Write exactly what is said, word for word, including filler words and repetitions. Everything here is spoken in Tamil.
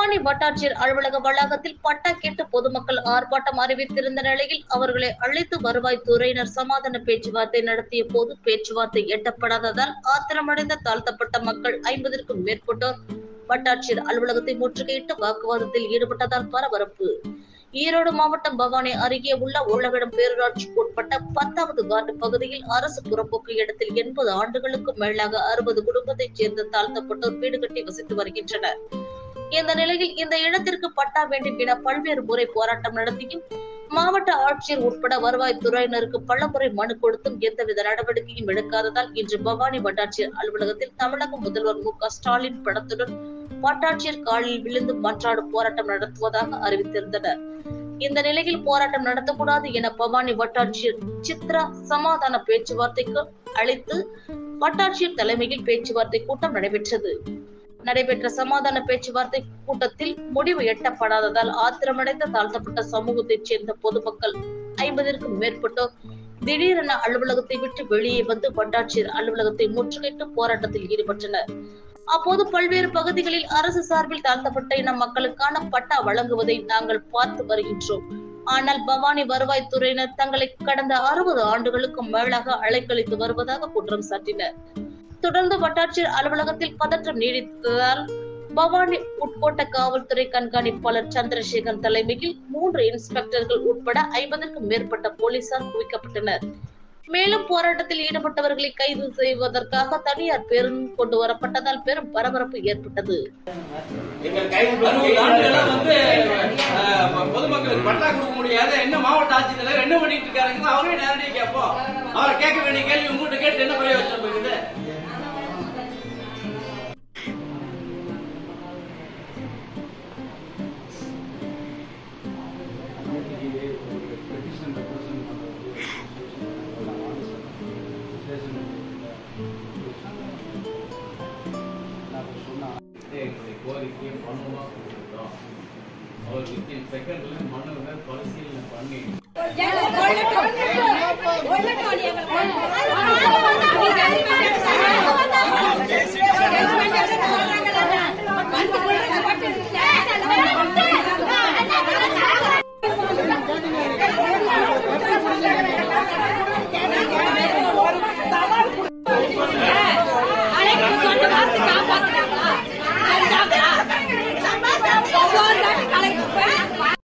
பவானி வட்டாட்சியர் அலுவலக வளாகத்தில் பட்டா கேட்டு பொதுமக்கள் ஆர்ப்பாட்டம் அறிவித்திருந்த நிலையில் அவர்களை அழைத்து வருவாய்த்துறையினர் சமாதான பேச்சுவார்த்தை நடத்திய போது பேச்சுவார்த்தை எட்டப்படாததால் ஆத்திரமடைந்த தாழ்த்தப்பட்ட மக்கள் ஐம்பதற்கும் மேற்பட்டோர் வட்டாட்சியர் அலுவலகத்தை முற்றுகையிட்டு வாக்குவாதத்தில் ஈடுபட்டதால் பரபரப்பு. ஈரோடு மாவட்டம் பவானி அருகே உள்ள உலகிடம் பேரூராட்சிக்கு உட்பட்ட பத்தாவது வார்டு பகுதியில் அரசு புறம்போக்கு இடத்தில் எண்பது ஆண்டுகளுக்கும் மேலாக அறுபது குடும்பத்தைச் சேர்ந்த தாழ்த்தப்பட்டோர் வீடு கட்டி வசித்து வருகின்றனர். இந்த நிலையில் இந்த இடத்திற்கு பட்டா வேண்டும் என பல்வேறு முறை போராட்டம் நடத்தியும் மாவட்ட ஆட்சியர் உட்பட வருவாய்த்துறையினருக்கு பல முறை மனு கொடுத்தும் எந்தவித நடவடிக்கையும் எடுக்காததால் இன்று பவானி வட்டாட்சியர் அலுவலகத்தில் தமிழக முதல்வர் மு க ஸ்டாலின் படத்துடன் வட்டாட்சியர் காலில் விழுந்து மன்றாடு போராட்டம் நடத்துவதாக அறிவித்திருந்தனர். இந்த நிலையில் போராட்டம் நடத்தக்கூடாது என பவானி வட்டாட்சியர் சித்ரா சமாதான பேச்சுவார்த்தைக்கு அழைத்து வட்டாட்சியர் தலைமையில் பேச்சுவார்த்தை கூட்டம் நடைபெற்றது. நடைபெற்ற சமாதான பேச்சுவார்த்தை கூட்டத்தில் முடிவு எட்டப்படாததால் ஆத்திரமடைந்த தாழ்த்தப்பட்ட சமூகத்தைச் சேர்ந்த பொதுமக்கள் ஐம்பதற்கும் மேற்பட்டோர் திடீரென அலுவலகத்தை விட்டு வெளியே வந்து வட்டாட்சியர் அலுவலகத்தை முற்றுகையிட்டு போராட்டத்தில் ஈடுபட்டனர். அப்போது பல்வேறு பகுதிகளில் அரசு சார்பில் தாழ்த்தப்பட்ட இன மக்களுக்கான பட்டா வழங்குவதை நாங்கள் பார்த்து வருகின்றோம். ஆனால் பவானி வருவாய்த்துறையினர் தங்களை கடந்த அறுபது ஆண்டுகளுக்கும் மேலாக அலைக்கழித்து வருவதாக குற்றம் சாட்டினர். தொடர்ந்து வட்டாட்சியர் அலுவலகத்தில் பதற்றம் நீடித்ததால் பவானி உட்கோட்ட காவல்துறை கண்காணிப்பாளர் சந்திரசேகர் தலைமையில் மூன்று இன்ஸ்பெக்டர்கள் உட்பட ஐம்பதற்கும் மேற்பட்ட போலீசார் குவிக்கப்பட்டனர். மேலும் போராட்டத்தில் ஈடுபட்டவர்களை கைது செய்வதற்காக தனியார் பேருந்து கொண்டு வரப்பட்டதால் பெரும் பரபரப்பு ஏற்பட்டது. பொதுமக்களுக்கு பட்டா கொடுக்க முடியாது, என்ன மாவட்ட ஆட்சித்தலைவர் என்ன பண்ணிட்டு இருக்காரு அவரே நேரடியாக கேட்போம். அவரை கேட்க வேண்டிய கேள்வி உங்ககிட்ட கேட்டு என்ன பழைய வச்சிருப்பீங்க? கோரிக்கையை மனுவா கொடுத்துட்டோம். அவருக்கு செகண்ட்ல மனுவை பரிசீலனை பண்ணி